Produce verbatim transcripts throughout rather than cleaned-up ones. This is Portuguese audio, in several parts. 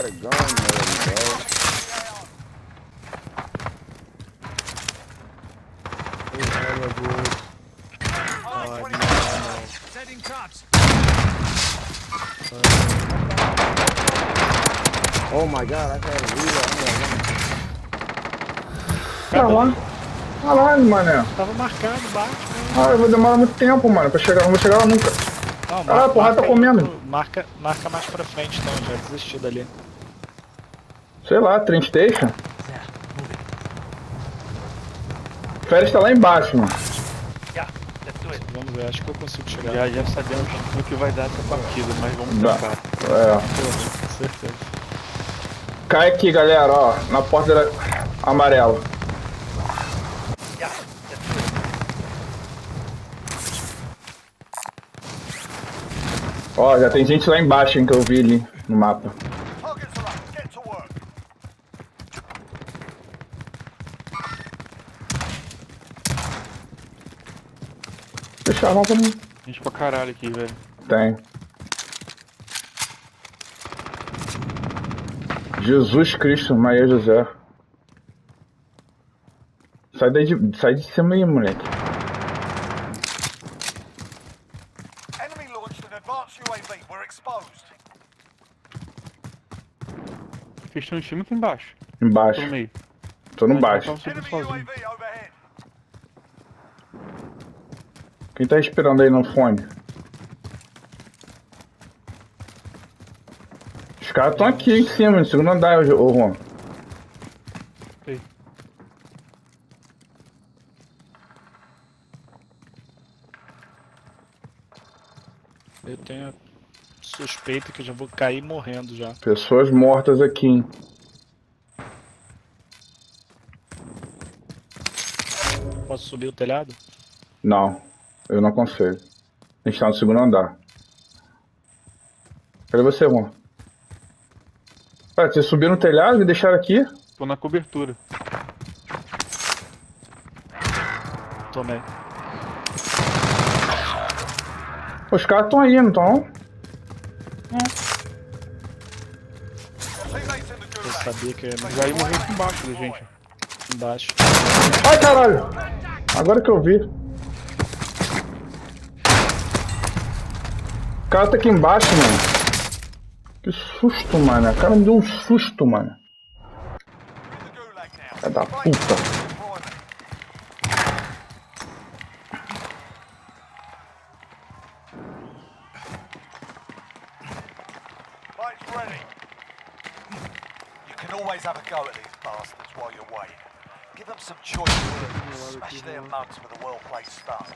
a gun already, bro. Setting traps. Oh my god, I had a reload. Tá lá. Caralho, mané. Tava marcado, bate, né? Ah, eu vou demorar muito tempo, mano, pra chegar. Não vou chegar lá nunca. Não, Ah, a porrada tá comendo. outro- marca, marca mais pra frente, então, já desisti dali. Sei lá, train station. Férias tá lá embaixo, mano. Vamos ver, acho que eu consigo chegar. Já, já sabemos no que vai dar essa partida, mas vamos Dá. tentar. É. Com certeza. Cai aqui, galera, ó. Na porta da... amarela. Ó, já tem gente lá embaixo, hein, que eu vi ali no mapa. Fechar a mapa não Gente pra caralho aqui, velho. tem. Jesus Cristo, Maria José. Sai daí de, sai de cima aí, moleque. Enemy launched an advanced U A V. We're exposed. Vocês estão em cima aqui embaixo? Embaixo. Tô no meio. Tô no Mas baixo. eu tava subindo Enemy sozinho. U A V overhead. Quem tá esperando aí no fone? Os caras estão aqui em cima, no segundo andar, ô Juan. Ei. Eu tenho suspeita que eu já vou cair morrendo já. Pessoas mortas aqui, hein? Posso subir o telhado? Não, eu não consigo. A gente tá no segundo andar. Cadê você, Juan? Ué, vocês subiram no telhado e me deixaram aqui? Tô na cobertura. Tomei. Os caras estão aí, não estão? Teammates in the Eu gulag. sabia que eu ia Já ia morrer aqui embaixo da gente. embaixo. Ai, caralho! Agora que eu vi. O cara tá aqui embaixo, mano. Que susto, mano. O cara me deu um susto, mano. In the gulag now. É da puta. Deployment. Lights ready. You can always have a go at these bastards while you're waiting. Give them some choice words. Smash their mugs with a well-played stunt.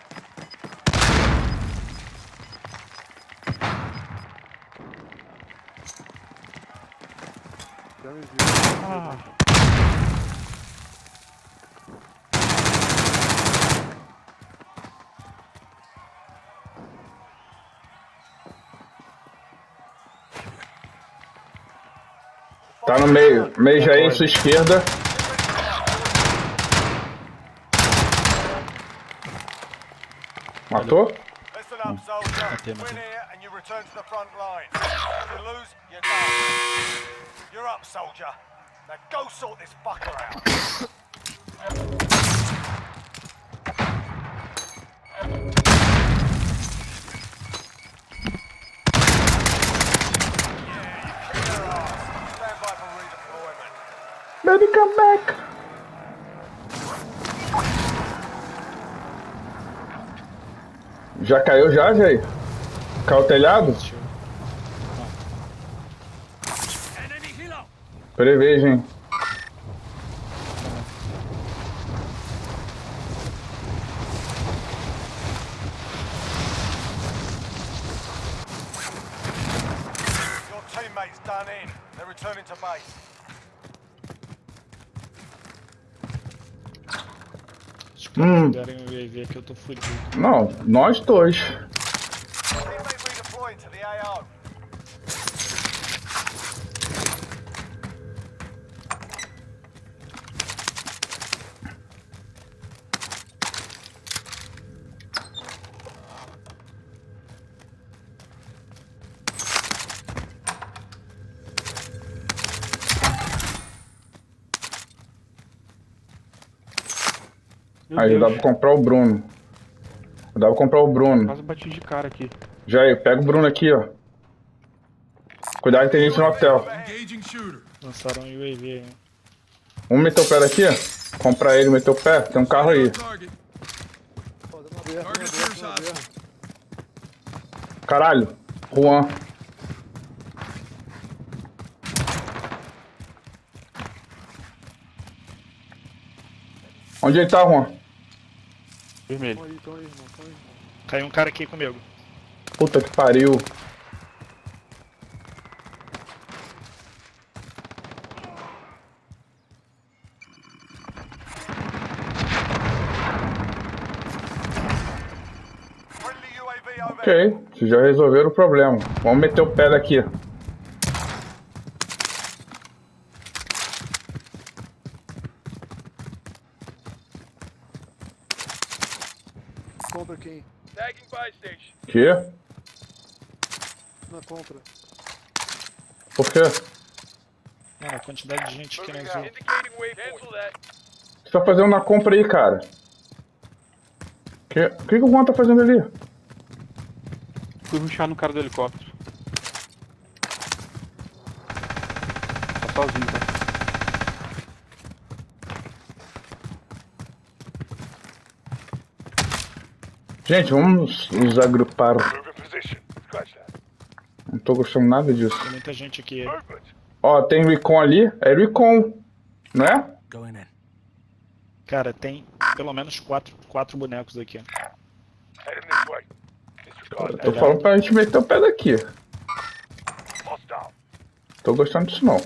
Tá no meio. Meio já aí, sua esquerda. Matou? Listen up, soldier. Matei, matei. Win here and you return to the front line. If you lose, you're done. You're up, soldier. Now go sort this fucker out. Stand by for redeployment. Baby, come back. Já caiu já, Jay? Caiu o telhado? Preveja, hein? Your teammates done in. They're returning to base. Se os caras Hum. puderem o U A V aqui, eu tô fudido. Não, nós dois. Teammate redeploying to the A O. Aí dá pra comprar o Bruno. Dá pra comprar o Bruno. Quase bati de cara aqui. Já aí, pega o Bruno aqui, ó. Cuidado que tem gente no hotel. Engaging shooter. Lançaram um U A V aí. Vamos meter o pé daqui? Comprar ele, meter o pé. Tem um carro aí. Target. Pô, deu uma aberta, Target deu uma first aberta, deu uma hostile. aberta. Caralho. Juan. Onde ele tá, Juan? Vermelho. Tão aí, tão aí, irmão, tão aí, irmão. Caiu um cara aqui comigo. Puta que pariu. Friendly U A V over. Ok, vocês já resolveram o problema. Vamos meter o pé daqui. Contra quem? Tagging buy station. Que? Na contra. Por quê? O Mano, a quantidade de gente aqui na azul. Indicating waypoint. Cancel that. que você tá fazendo na compra aí, cara? Que... O que, que o Juan tá fazendo ali? Fui rushar no cara do helicóptero. Tá sozinho, tá? Gente, vamos nos agrupar. Move in position. Scratch that. Não tô gostando nada disso. Tem muita gente aqui. Movement. Ó, tem Recon ali. É Recon, não é? Cara, tem pelo menos quatro, quatro bonecos aqui. Heading this way. Disregard Tô that. falando pra gente meter o pé daqui. Hostile. Tô gostando disso não.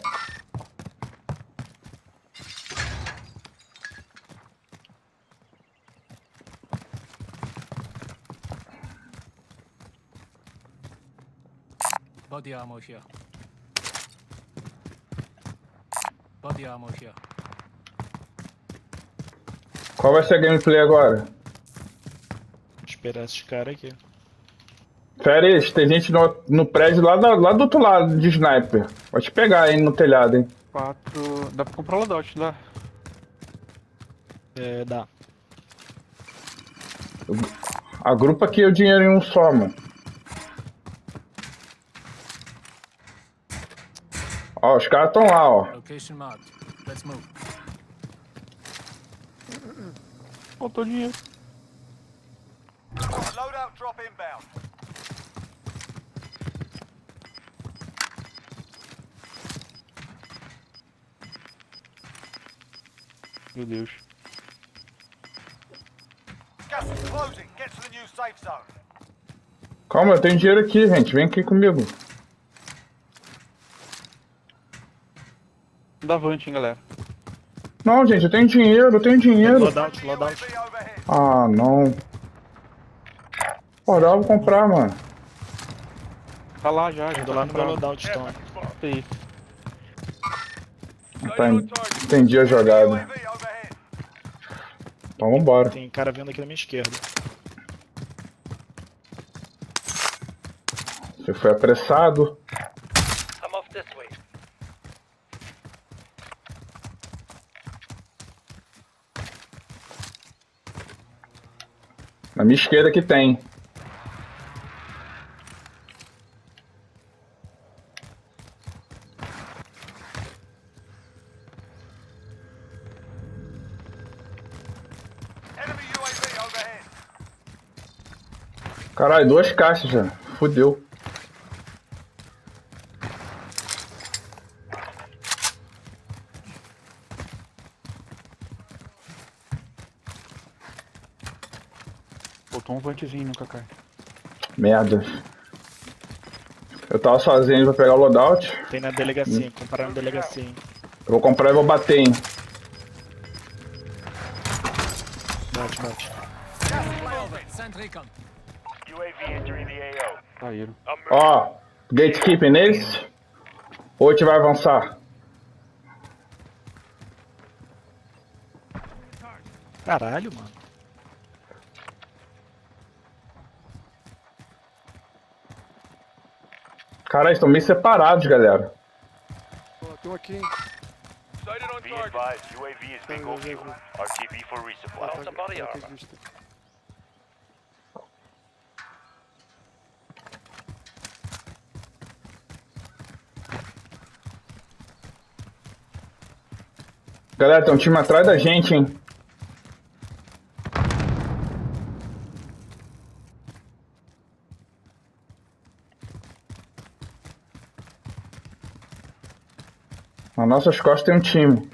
Body armor here. Body armor here. Qual vai ser a gameplay agora? Vou esperar esses caras aqui. Férias, tem gente no, no prédio lá, da, lá do outro lado de sniper. Vai te pegar aí no telhado, hein? Quatro. Dá pra comprar loadout, dá. É, dá. Agrupa aqui o dinheiro em um só, mano. Ó, os caras tão lá, ó. Location marked. Let's move. Faltou dinheiro. Loadout drop inbound. Meu Deus. Gas is closing. Get to the new safe zone. Calma, eu tenho dinheiro aqui, gente. Vem aqui comigo. Dá avante, hein, galera. Não, gente, eu tenho dinheiro, eu tenho dinheiro. Loadout, Friendly U A loadout. V overhead. Ah, não. Pô, dá pra comprar, mano. Tá lá já, já Indo tá lá no meu comprado. loadout, então. Isso aí. Tá, entendi a jogada. U A V overhead. Então vambora. Tem cara vindo aqui da minha esquerda. Você foi apressado. I'm off this way. Na minha esquerda que tem. Enemy U A V overhead. Caralho, duas caixas já. Fudeu. Botou um vantezinho no Kakai. Merda. Eu tava sozinho pra pegar o loadout. Tem na delegacia, comprar na delegacia. Hein? Eu vou comprar e vou bater, hein. Bate, bate. Send recon. U A V entering the A O. Saíram. I'm moving. Ó, gatekeeping neles. Ou a gente vai avançar? Caralho, mano. Caralho, estão meio separados, galera. Ó, tem um aqui, hein? Sighted on Be advised, U A V is Cara, bingo eu já fuel. vi. R T B for Ah, resupply. tá, Some body tá aqui armor. de vista. Galera, tem um time atrás da gente, hein? Nas nossas costas tem um time.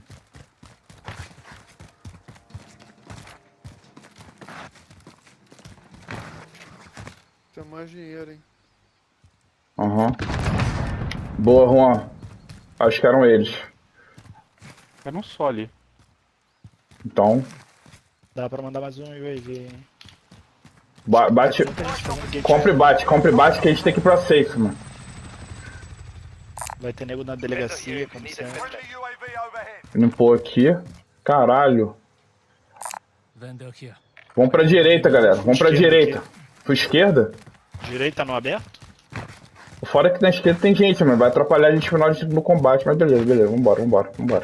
Tem mais dinheiro, hein? Aham. Boa, Juan. Acho que eram eles. Era um só ali. Então, Dá pra mandar mais um U A V, hein? ba- bate. Muita gente fazendo gate Compre e bate, compre e bate que a gente tem que ir pra safe, mano. Vai ter nego na delegacia, como sempre. Friendly U A V overhead. Limpou aqui. Caralho. Vendor here. Vamos pra direita, galera. Vamos pra Esquerda direita. Pra esquerda? Direita no aberto? Fora que na esquerda tem gente, mano. Vai atrapalhar a gente no final no combate. Mas beleza, beleza. Vambora, vambora, vambora.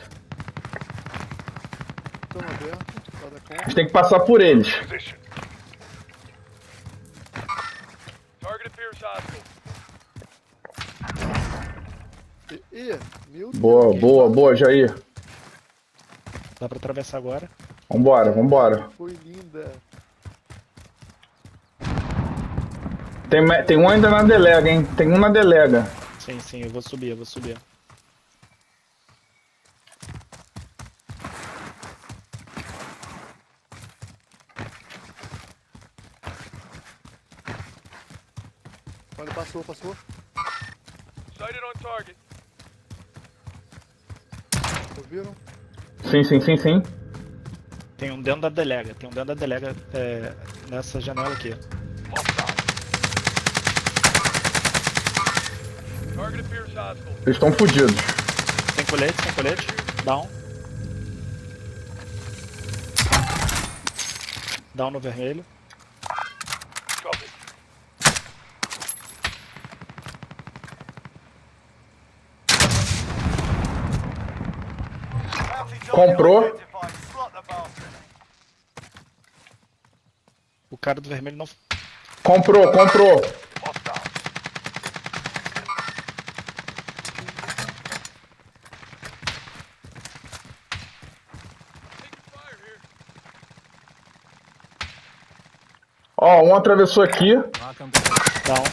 Tamo aberto. Cada A conta. gente tem que passar por eles. Position. Target appears hostile. Ih, meu Deus. Boa, boa, boa, Jair. Dá pra atravessar agora. Vambora, vambora. Foi linda. Tem, me- tem um ainda na delega, hein? Tem um na delega. Sim, sim, eu vou subir, eu vou subir. Olha, passou, passou. Sighted on target. Ouviram? Sim, sim, sim, sim. Tem um dentro da delega, tem um dentro da delega é, nessa janela aqui. Target appears hostile. Eles estão fodidos. Sem colete, sem colete. Down. Down no vermelho. Copy. Bounty target Comprou. identified. Slot the bastard. O cara do vermelho não. Comprou, comprou. Hostile. Taking fire here. Ó, um atravessou aqui. Mark on the grid. Down.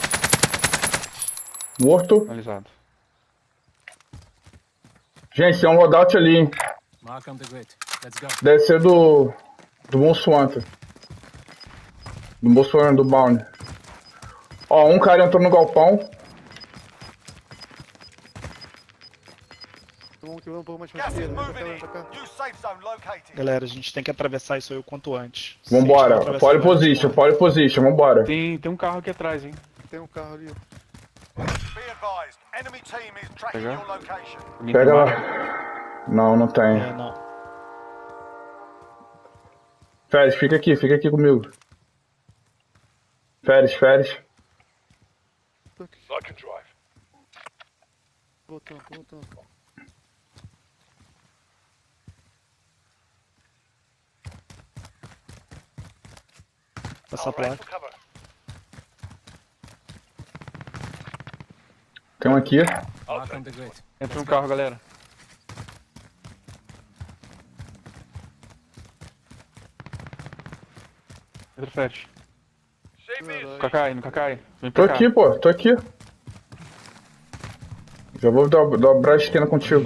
Morto. Finalizado. Gente, tem um loadout ali, hein? Mark on the grid. Let's go. Deve ser do. Do Monsuanta. Do Monsuanta, do Bound. Ó, um cara entrou no galpão. Vamos que vamos um pouco mais pra Gas is esquerda. Vem moving pra cá, vem in. pra cá. New safe zone located. Galera, a gente tem que atravessar isso aí o quanto antes. Se a gente Vambora. não atravessar Pole agora, position, a pole position, vambora. Tem, tem um carro aqui atrás, hein? Tem um carro ali. Be advised. Enemy team is tracking Pegar? your location. Alguém Pega tem lá. marca? Não, não tem. É, não. Férez, fica aqui, fica aqui comigo. Férez, Férez. Tô aqui. Lock and drive. Voltando, tô voltando. Essa All right, placa. for cover. Tem um aqui. Mark on the grid. Entra no carro, galera. Entra, Fred. Save me. Caralho. Kakai, no Kakai. Vem Tô pra cá. aqui, pô, tô aqui. Já vou do- dobrar a esquina contigo.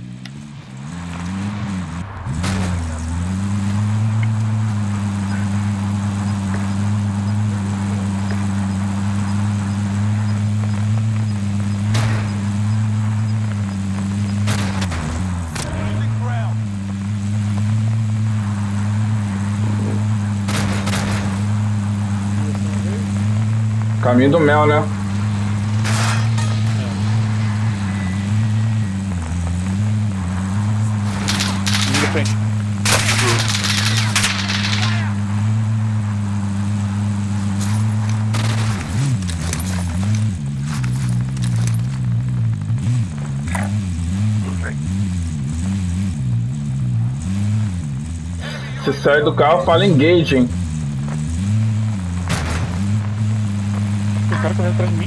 Losing ground. Caminho do mel, né? Linha de frente. Você sai do carro, fala engage, hein? O cara correu atrás de mim.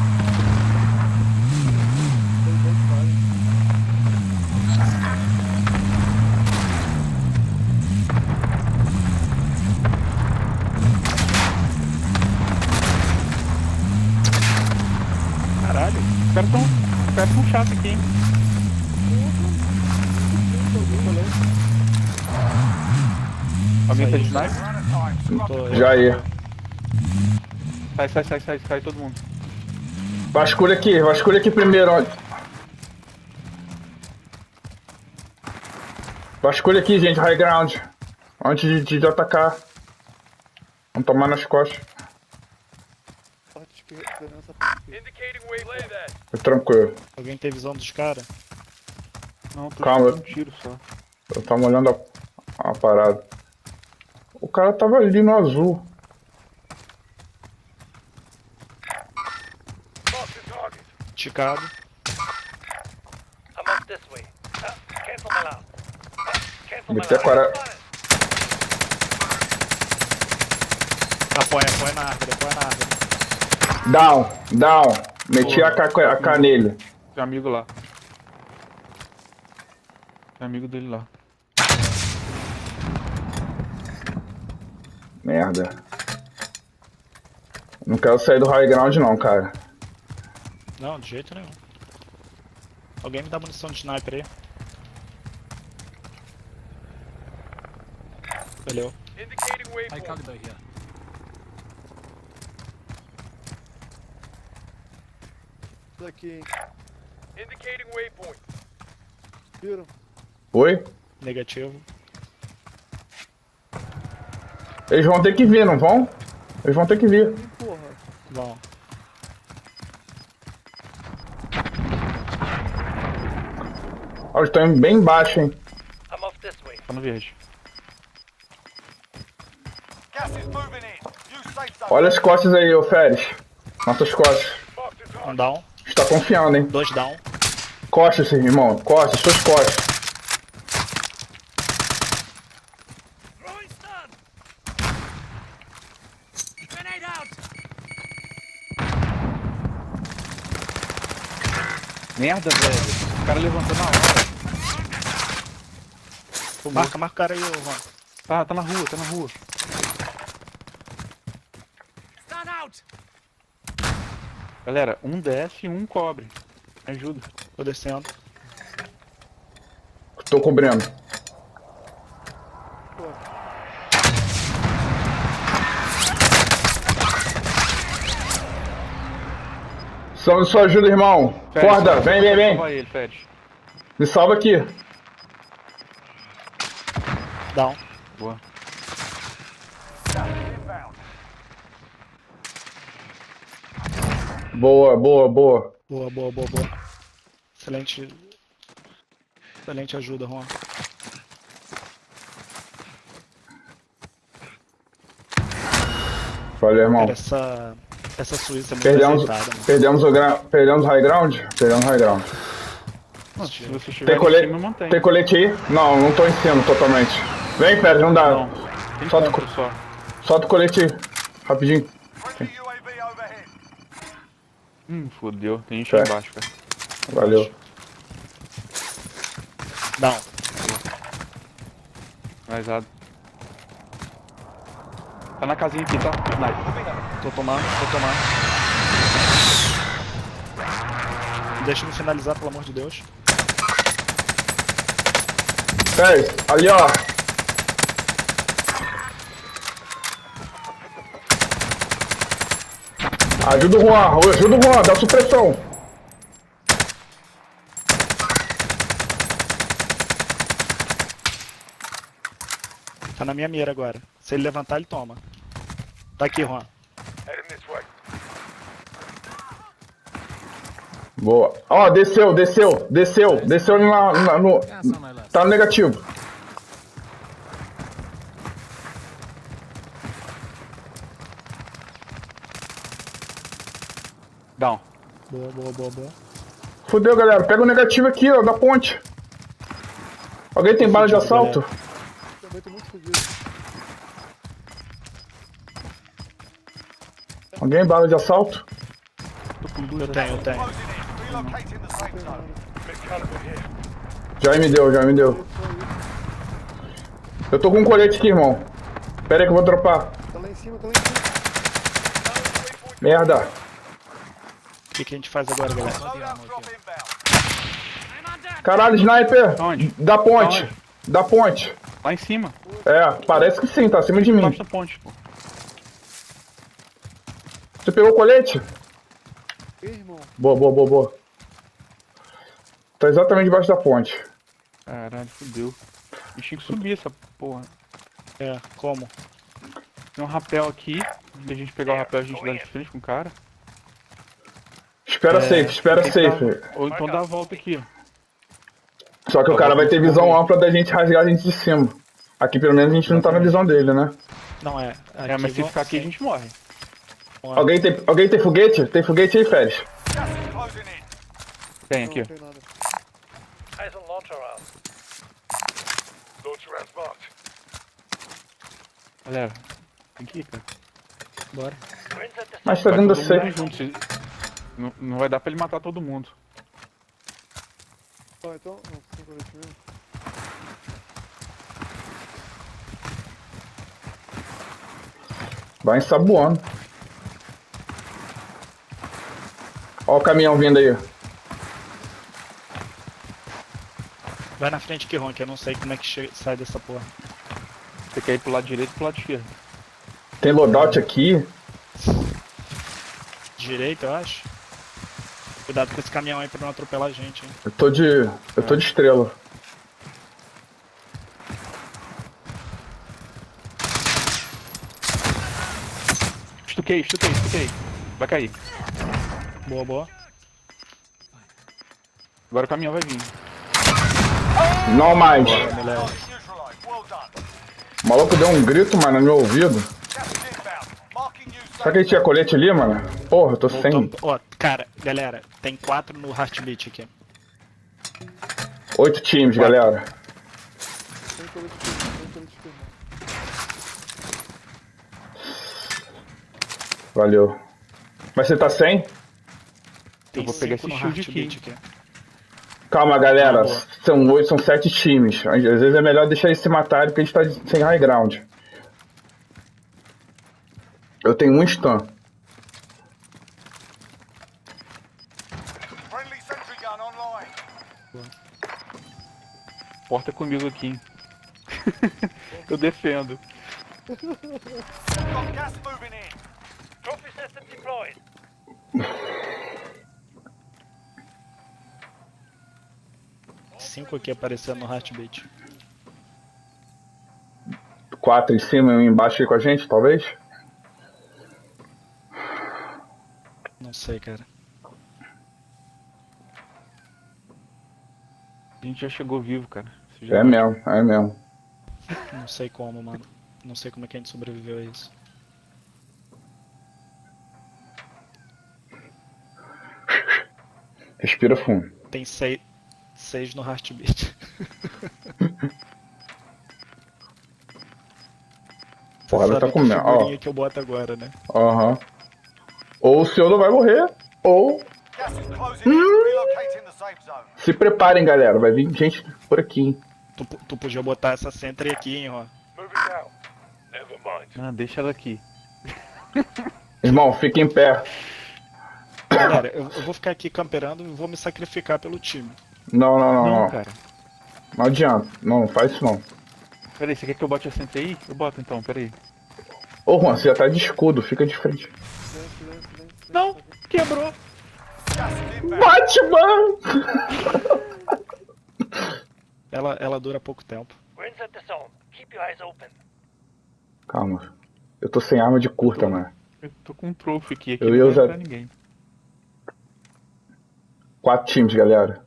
Caralho. Os caras tão, os caras tão chatos aqui, hein? Alguém tá de sniper? Tô, Já ia. Sai, sai, sai, sai, sai todo mundo. Vasculha aqui, vasculha aqui primeiro. ó. Vasculha aqui, gente, high ground. Antes de, de, de atacar. Vamos tomar nas costas. Parte esquerda, nessa parte esquerda. Indicating way play that. Foi tranquilo. Alguém tem visão dos caras? Não, tô Calma. dando um tiro só. Eu tava olhando a, a parada. O cara tava ali no azul. Mark the target. Esticado. I'm off this way. Uh, cancel my last. Uh, cancel my Meti a last. cara. Apoia, apoia na árvore, apoia na árvore. Down, down. Meti a K, a K nele. Tem amigo lá. Tem amigo dele lá. Merda. Não quero sair do high ground não, cara. Não, de jeito nenhum. Alguém me dá munição de sniper aí. Valeu. Indicating way High point. caliber here. Daqui, hein? Indicating waypoint. Viram? Oi? Negativo. Eles vão ter que vir, não vão? Eles vão ter que vir. Ih, porra. Bom. Ó, eles estão indo bem embaixo, hein? I'm off this way. Tá no verde. Gas is moving in. New safe zone. Olha as costas aí, ô Férez. Nossas costas. Mark the Um target. down, Está confiando, hein? dois down. Costas, irmão. Costas, suas costas. Merda, velho. O cara levantou na hora. Marca, marca o cara aí, ô Juan. Tá, tá na rua, tá na rua. Galera, um desce e um cobre. Me ajuda. Tô descendo. Tô cobrindo. Precisamos de sua ajuda, irmão. Fede, Corda, só- vem, só vem, vem. salva ele, Fede. Me salva aqui. Down. Boa. Boa, boa, boa. Boa, boa, boa, boa. Excelente. Excelente ajuda, Juan. Valeu, irmão. Cara, essa. Essa Suíça é muito Perdemos, aceitada, mano. perdemos o gra... perdemos o high ground? Perdemos o high ground. Nossa, se você Tem estiver em colete, cima, mantém. tem colete aí? Não, não tô em cima totalmente. Vem, Pérez, não dá. Não, tem Solta o ponto só. Solta o colete aí. Rapidinho. Friendly U A V overhead. Hum, fodeu. Tem gente aí É. embaixo, cara. Valeu. Down. Finalizado. Tá na casinha aqui, tá? Sniper. Tô tomando, tô tomando. Deixa eu me finalizar, pelo amor de Deus. Pérez, ali ó. Ajuda o Juan, ajuda o Juan, dá supressão. Tá na minha mira agora. Se ele levantar, ele toma. Tá aqui, Juan. Heading this way. Boa. Ó, desceu, desceu, desceu, desceu na, na- no. Gas on my left. Tá no negativo. Down. Boa, boa, boa, boa. Fudeu, galera. Pega o negativo aqui, ó, da ponte. Alguém tem bala de Fudido, assalto? Também tô muito fudido. Alguém bala de assalto? Tô com duas. Eu tenho, eu tenho. Closing in. Relocating the safe zone. Big caliber here. Já me deu, já me deu. Eu tô com um colete aqui, irmão. Pera aí que eu vou dropar. Tá lá em cima, tá lá em cima. Merda. O que, que a gente faz agora, galera? Loadout drop inbound. Caralho, sniper. Onde? Da ponte. Aonde? Da ponte. Lá em cima. É, parece que sim, tá acima de mim. Embaixo da ponte, pô. Você pegou o colete? Ei, irmão. Boa, boa, boa, boa. Tá exatamente debaixo da ponte. Caralho, fudeu. A gente tinha que subir essa porra. É, como? Tem um rapel aqui. Se a gente pegar o rapel, a gente dá de frente com o cara. Espera É, safe, espera Tem que dar- safe. Ou então dá a volta aqui, ó. Só que o cara vai ter visão ampla da gente rasgar a gente de cima. Aqui pelo menos a gente não tá na visão dele, né? Não é. Aqui É, mas se vão- ficar aqui a gente morre. Alguém tem, alguém tem foguete? Tem foguete aí, Félix? Gas is closing in. Tem Não, aqui, não ó. tem nada. Eyes on launcher rounds. Launcher rounds marked. Galera, tem que ir, cara. Bora. We're inside the Mas tá Vai dentro da todo mundo safe. junto. se- Não, não vai dar pra ele matar todo mundo. Ó, então. Não, tem colete mesmo. Vai ensaboando. Ó o caminhão vindo aí. Vai na frente que Ron, que eu não sei como é que che- sai dessa porra. Você quer ir pro lado direito e pro lado esquerdo. Tem loadout aqui. Direito, eu acho. Cuidado com esse caminhão aí pra não atropelar a gente, hein. Eu tô de. Eu tô de estrela. Estuquei, estuquei, estuquei. Vai cair. Boa, boa. Agora o caminhão vai vir. Não mais. Moleque. Neutralized. Well done. O maluco deu um grito, mano, no meu ouvido. Gas is inbound. Marking you Será safe que ele tinha colete ali, mano? Porra, eu tô Voltou. sem. Ó, cara, galera, tem quatro no Heartbeat aqui. Oito times, galera. Tem colete aqui, tem colete aqui, irmão. Valeu. Mas você tá sem? Tem vou pegar cinco esse no shield Heartbeat aqui. aqui. Calma, galera. Boa. São oito, são sete times. Às vezes é melhor deixar eles se matarem porque a gente tá sem high ground. Eu tenho um stun. Friendly sentry gun online. Porta comigo aqui, hein. Eu defendo. Got gas moving in. trophy system deployed. Cinco aqui aparecendo no Heartbeat. Quatro em cima e um embaixo aí com a gente, talvez? Não sei, cara. A gente já chegou vivo, cara. Você já É mesmo, é mesmo. Não sei como, mano. Não sei como é que a gente sobreviveu a isso. Respira fundo. Tem seis, seis no Heartbeat. Porra, ela Sabe tá que comendo. Ó, figurinha que eu boto agora, né? aham. Ou o senhor não vai morrer, ou Gas is closing in. Relocating the safe zone. se preparem, galera. Vai vir gente por aqui, hein? Tu, tu podia botar essa sentry aqui, hein, ó. Moving down. Never mind. Ah, deixa ela aqui. Irmão, fica em pé. Galera, eu, eu vou ficar aqui camperando e vou me sacrificar pelo time. Não, não, não, Não, não. cara. Não adianta. Não, não faz isso não. Peraí, você quer que eu bote a senta aí? Eu boto então, peraí. Ô, Juan, você já tá de escudo. Fica de frente. Silêncio, silêncio, silêncio. Não, quebrou. Gas is inbound. Bate, mano! Ela, ela dura pouco tempo. We're inside the zone. Keep your eyes open. Calma. Eu tô sem arma de curta, mano. Eu tô com um trophy aqui, aqui Eu não ia vai usar- entrar ninguém. Quatro times, galera.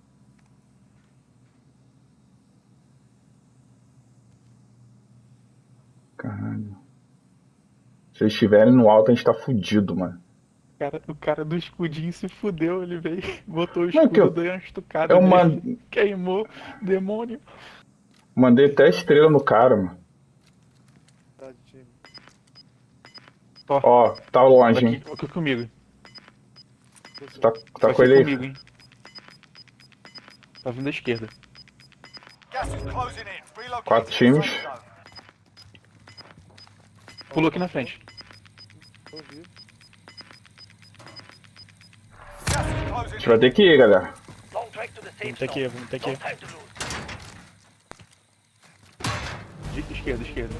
Caralho. Se eles estiverem no alto, a gente tá fudido, mano. O cara, o cara do escudinho se fudeu, ele veio, botou o Não, que eu- escudo, deu uma estucada Eu nele, man- queimou, demônio. mandei até estrela no cara, mano. Tá de time. Ó, Ó, tá tá longe, aqui, hein? aqui comigo. Tá, tá Vai com ser ele aí. comigo, hein? Tá vindo da esquerda. Gas is closing in. Relocate Quatro to the times. safe zone. Pulou aqui na frente. Ouvi. Gas is closing A gente in. vai ter que ir, galera. Long track to the safe Vamos ter que ir, zone. vamos ter que No ir. time to lose. De esquerda, esquerda.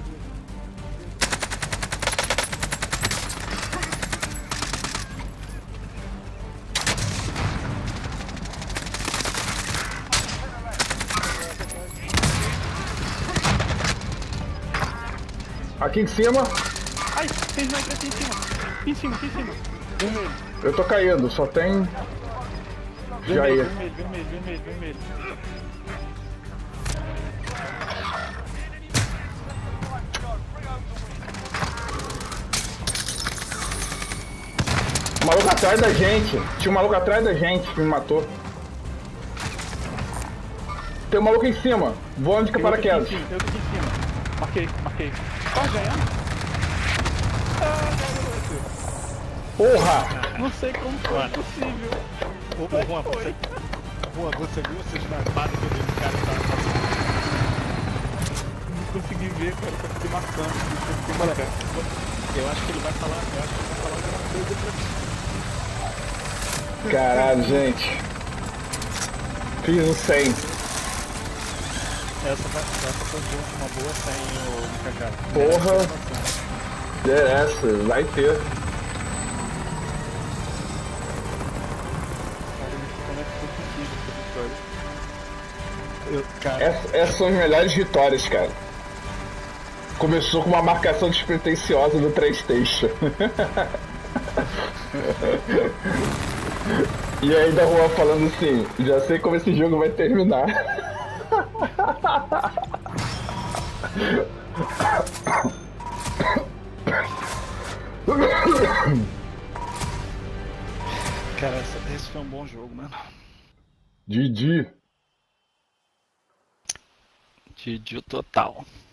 Aqui em cima, Ai, tem sniper aqui em cima. Aqui em cima, aqui em cima. Vermelho. eu tô caindo, só tem. Já Vermelho, ia. vermelho, vermelho, vermelho, vermelho. O maluco atrás da gente. Tinha um maluco atrás da gente que me matou. Tem um maluco em cima, voando de Tem outro aqui em paraquedas. cima, tem outro aqui em cima. Marquei, marquei. Tá ganhando? Porra! Não sei como foi possível. Ô, ô, Juan, você, Juan, você viu essa esnapada que eu dei no cara que tava passando? Não consegui ver, cara. Só fiquei marcando. Só fiquei Moleque, marcando. eu acho que ele vai falar, eu acho que ele vai falar alguma coisa pra mim. Caralho, gente. Fiz um cem. Essa, vai, essa foi uma boa sem o Kaká. Porra. Interessa, vai ter. Cara, não sei como é que foi possível essa vitória. Eu, cara, Essa- essas são as melhores vitórias, cara. Começou com uma marcação despretensiosa do PlayStation. E ainda o Juan falando assim, já sei como esse jogo vai terminar. cara essa- esse foi um bom jogo, mano. G G. De, de total.